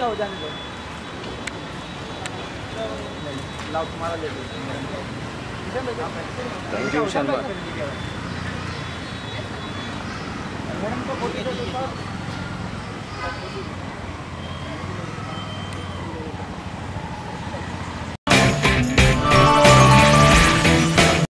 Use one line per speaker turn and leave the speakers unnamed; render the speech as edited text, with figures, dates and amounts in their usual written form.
इसका हो जाने दो। लाओ तुम्हारा ले लो।
थैंक यू ईशान भाई।
मैडम को फोटो दे दो।